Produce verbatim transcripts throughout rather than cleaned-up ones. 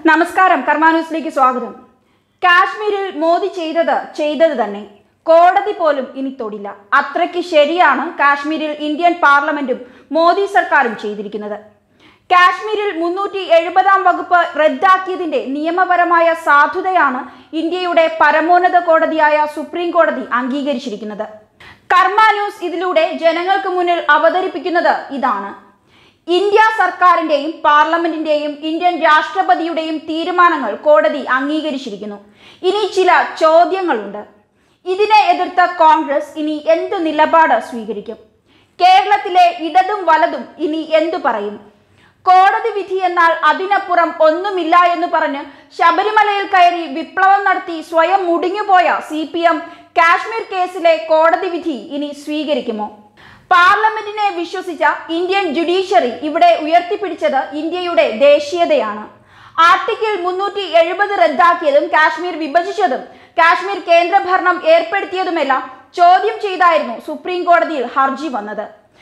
നമസ്കാരം, കർമാന്യൂസിലേക്ക് സ്വാഗതം. കാശ്മീരിൽ മോദി ചെയ്തത് ചെയ്തത് തന്നെ. കോടതി പോലും ഇനി തൊടില്ല. അത്രയ്ക്ക് ശരിയാണ് കാശ്മീരിൽ ഇന്ത്യൻ പാർലമെന്റും മോദി സർക്കാരും ചെയ്തിരിക്കുന്നത്. കാശ്മീരിൽ മുന്നൂറ്റി എഴുപതാം വകുപ്പ് റദ്ദാക്കിയതിന്റെ നിയമപരമായ സാധുതയാണ് ഇന്ത്യയുടെ പരമോന്നത കോടതിയായ സുപ്രീം കോടതി അംഗീകരിച്ചിരിക്കുന്നത്. കർമാന്യൂസ് ഇതിലൂടെ ജനങ്ങൾക്ക് മുന്നിൽ അവതരിപ്പിക്കുന്നത് ഇതാണ്: ഇന്ത്യ സർക്കാരിന്റെയും പാർലമെന്റിന്റെയും ഇന്ത്യൻ രാഷ്ട്രപതിയുടെയും തീരുമാനങ്ങൾ കോടതി അംഗീകരിച്ചിരിക്കുന്നു. ഇനി ചില ചോദ്യങ്ങളുണ്ട്. ഇതിനെ എതിർത്ത കോൺഗ്രസ് ഇനി എന്ത് നിലപാട് സ്വീകരിക്കും? കേരളത്തിലെ ഇടതും വലതും ഇനി എന്തു പറയും? കോടതി വിധി എന്നാൽ അതിനപ്പുറം ഒന്നുമില്ല എന്ന് പറഞ്ഞ് ശബരിമലയിൽ കയറി വിപ്ലവം നടത്തി സ്വയം മുടിഞ്ഞുപോയ സി പി എം കാശ്മീർ കേസിലെ കോടതി വിധി ഇനി സ്വീകരിക്കുമോ? പാർലമെന്റിനെ വിശ്വസിച്ച ഇന്ത്യൻ ജുഡീഷ്യറി ഇവിടെ ഉയർത്തിപ്പിടിച്ചത് ഇന്ത്യയുടെ ദേശീയതയാണ്. ആർട്ടിക്കിൾ മുന്നൂറ്റി എഴുപത് റദ്ദാക്കിയതും കാശ്മീർ വിഭജിച്ചതും കാശ്മീർ കേന്ദ്രഭരണം ഏർപ്പെടുത്തിയതുമെല്ലാം ചോദ്യം ചെയ്തായിരുന്നു സുപ്രീം കോടതിയിൽ ഹർജി വന്നത്.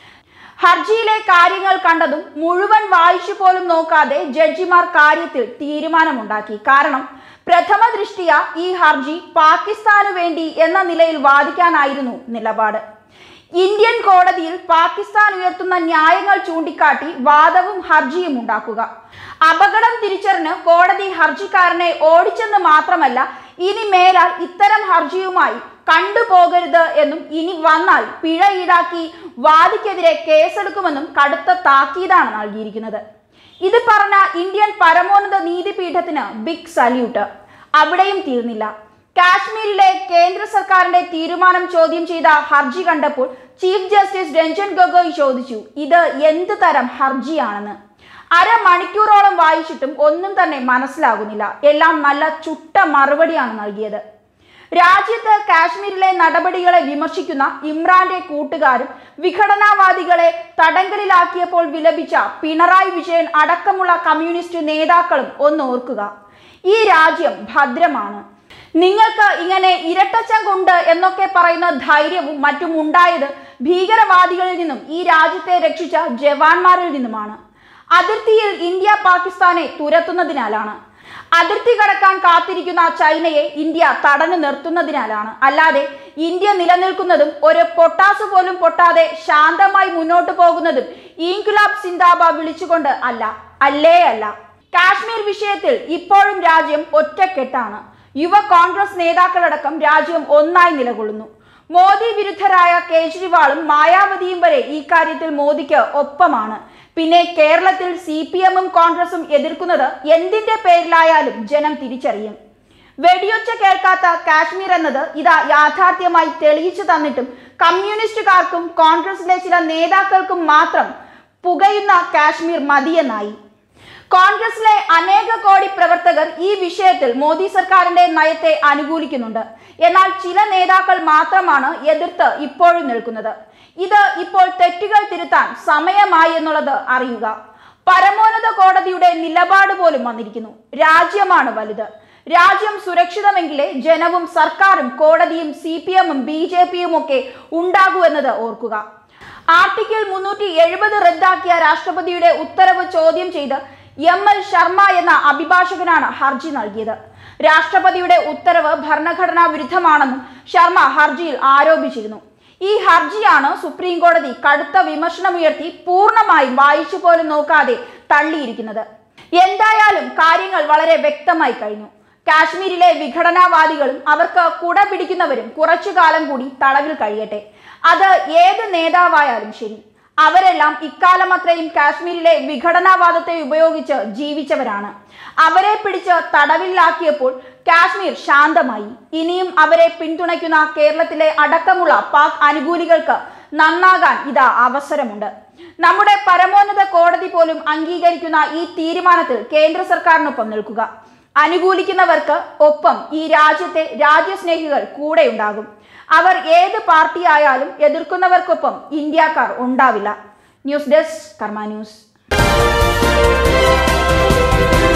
ഹർജിയിലെ കാര്യങ്ങൾ കണ്ടതും മുഴുവൻ വായിച്ചു പോലും നോക്കാതെ ജഡ്ജിമാർ കാര്യത്തിൽ തീരുമാനമുണ്ടാക്കി. കാരണം പ്രഥമ ദൃഷ്ടിയ ഈ ഹർജി പാകിസ്ഥാനു വേണ്ടി എന്ന നിലയിൽ വാദിക്കാനായിരുന്നു നിലപാട്. ഇന്ത്യൻ കോടതിയിൽ പാകിസ്ഥാൻ ഉയർത്തുന്ന ന്യായങ്ങൾ ചൂണ്ടിക്കാട്ടി വാദവും ഹർജിയും ഉണ്ടാക്കുക. അപകടം തിരിച്ചറിഞ്ഞ് കോടതി ഹർജിക്കാരനെ ഓടിച്ചെന്ന് മാത്രമല്ല, ഇനി മേലാൽ ഇത്തരം ഹർജിയുമായി കണ്ടുപോകരുത് എന്നും ഇനി വന്നാൽ പിഴ ഈടാക്കി വാദിക്കെതിരെ കേസെടുക്കുമെന്നും കടുത്ത താക്കീതാണ് നൽകിയിരിക്കുന്നത്. ഇത് പറഞ്ഞ ഇന്ത്യൻ പരമോന്നത നീതിപീഠത്തിന് ബിഗ് സല്യൂട്ട്. അവിടെയും തീർന്നില്ല. കാശ്മീരിലെ കേന്ദ്ര സർക്കാരിന്റെ തീരുമാനം ചോദ്യം ചെയ്ത ഹർജി കണ്ടപ്പോൾ ചീഫ് ജസ്റ്റിസ് രഞ്ജൻ ഗൊഗോയ് ചോദിച്ചു, ഇത് എന്ത് തരം ഹർജിയാണെന്ന്. അരമണിക്കൂറോളം വായിച്ചിട്ടും ഒന്നും തന്നെ മനസ്സിലാകുന്നില്ല. എല്ലാം നല്ല ചുട്ട മറുപടിയാണ് നൽകിയത്. രാജ്യത്ത് കാശ്മീരിലെ നടപടികളെ വിമർശിക്കുന്ന ഇമ്രാന്റെ കൂട്ടുകാരും വിഘടനവാദികളെ തടങ്കലിലാക്കിയപ്പോൾ വിലപിച്ച പിണറായി വിജയൻ അടക്കമുള്ള കമ്മ്യൂണിസ്റ്റ് നേതാക്കളും ഒന്ന് ഓർക്കുക. ഈ രാജ്യം ഭദ്രമാണ്. നിങ്ങൾക്ക് ഇങ്ങനെ ഇരട്ടച്ചങ്കുണ്ട് എന്നൊക്കെ പറയുന്ന ധൈര്യവും മറ്റും ഉണ്ടായത് ഭീകരവാദികളിൽ നിന്നും ഈ രാജ്യത്തെ രക്ഷിച്ച ജവാന്മാരിൽ നിന്നുമാണ്. അതിർത്തിയിൽ ഇന്ത്യ പാകിസ്ഥാനെ തുരത്തുന്നതിനാലാണ്. അതിർത്തി കടക്കാൻ കാത്തിരിക്കുന്ന ചൈനയെ ഇന്ത്യ തടഞ്ഞു നിർത്തുന്നതിനാലാണ്. അല്ലാതെ ഇന്ത്യ നിലനിൽക്കുന്നതും ഒരു പൊട്ടാസ് പോലും പൊട്ടാതെ ശാന്തമായി മുന്നോട്ട് പോകുന്നതും ഇൻക്ലാബ് സിന്ദാബാദ് വിളിച്ചുകൊണ്ട് അല്ല. അല്ലേ അല്ല. കാശ്മീർ വിഷയത്തിൽ ഇപ്പോഴും രാജ്യം ഒറ്റക്കെട്ടാണ്. യുവ കോൺഗ്രസ് നേതാക്കളടക്കം രാജ്യം ഒന്നായി നിലകൊള്ളുന്നു. മോദി വിരുദ്ധരായ കേജ്രിവാളും മായാവതിയും വരെ ഈ കാര്യത്തിൽ മോദിക്ക് ഒപ്പമാണ്. പിന്നെ കേരളത്തിൽ സി പി എമ്മും കോൺഗ്രസും എതിർക്കുന്നത് എന്തിന്റെ പേരിലായാലും ജനം തിരിച്ചറിയും. വെടിയൊച്ച കേൾക്കാത്ത കാശ്മീർ എന്നത് ഇതാ യാഥാർത്ഥ്യമായി തെളിയിച്ചു തന്നിട്ടും കമ്മ്യൂണിസ്റ്റുകാർക്കും കോൺഗ്രസിലെ ചില നേതാക്കൾക്കും മാത്രം പുകയുന്ന കാശ്മീർ മതിയെന്നായി. കോൺഗ്രസിലെ അനേക കോടി പ്രവർത്തകർ ഈ വിഷയത്തിൽ മോദി സർക്കാരിന്റെ നയത്തെ അനുകൂലിക്കുന്നുണ്ട്. എന്നാൽ ചില നേതാക്കൾ മാത്രമാണ് എതിർത്ത് ഇപ്പോഴും നിൽക്കുന്നത്. ഇത് ഇപ്പോൾ തെറ്റുകൾ തിരുത്താൻ സമയമായി എന്നുള്ളത് അറിയുക. പരമോന്നത കോടതിയുടെ നിലപാട് പോലും വന്നിരിക്കുന്നു. രാജ്യമാണ് വലുത്. രാജ്യം സുരക്ഷിതമെങ്കിലേ ജനവും സർക്കാരും കോടതിയും സി പി എമ്മും ബി ജെ പിയും ഒക്കെ ഉണ്ടാകൂ എന്നത് ഓർക്കുക. ആർട്ടിക്കിൾ മുന്നൂറ്റി എഴുപത് റദ്ദാക്കിയ രാഷ്ട്രപതിയുടെ ഉത്തരവ് ചോദ്യം ചെയ്ത് എം എൽ ശർമ്മ എന്ന അഭിഭാഷകനാണ് ഹർജി നൽകിയത്. രാഷ്ട്രപതിയുടെ ഉത്തരവ് ഭരണഘടനാ വിരുദ്ധമാണെന്നും ശർമ്മ ഹർജിയിൽ ആരോപിച്ചിരുന്നു. ഈ ഹർജിയാണ് സുപ്രീം കോടതി കടുത്ത വിമർശനമുയർത്തി പൂർണ്ണമായും വായിച്ചു പോലും നോക്കാതെ തള്ളിയിരിക്കുന്നത്. എന്തായാലും കാര്യങ്ങൾ വളരെ വ്യക്തമായി കഴിഞ്ഞു. കാശ്മീരിലെ വിഘടനവാദികളും അവർക്ക് കുട പിടിക്കുന്നവരും കുറച്ചു കാലം കൂടി തടവിൽ കഴിയട്ടെ. അത് ഏത് നേതാവായാലും ശരി. അവരെല്ലാം ഇക്കാലം അത്രയും കാശ്മീരിലെ വിഘടനവാദത്തെ ഉപയോഗിച്ച് ജീവിച്ചവരാണ്. അവരെ പിടിച്ച് തടവിലാക്കിയപ്പോൾ കാശ്മീർ ശാന്തമായി. ഇനിയും അവരെ പിന്തുണയ്ക്കുന്ന കേരളത്തിലെ അടക്കമുള്ള പാക് അനുകൂലികൾക്ക് നന്നാകാൻ ഇതാ അവസരമുണ്ട്. നമ്മുടെ പരമോന്നത കോടതി പോലും അംഗീകരിക്കുന്ന ഈ തീരുമാനത്തിൽ കേന്ദ്ര സർക്കാരിനൊപ്പം നിൽക്കുക. അനുകൂലിക്കുന്നവർക്ക് ഒപ്പം ഈ രാജ്യത്തെ രാജ്യസ്നേഹികൾ കൂടെയുണ്ടാകും. അവർ ഏത് പാർട്ടിയായാലും എതിർക്കുന്നവർക്കൊപ്പം ഇന്ത്യക്കാർ ഉണ്ടാവില്ല. News desk, Karma News.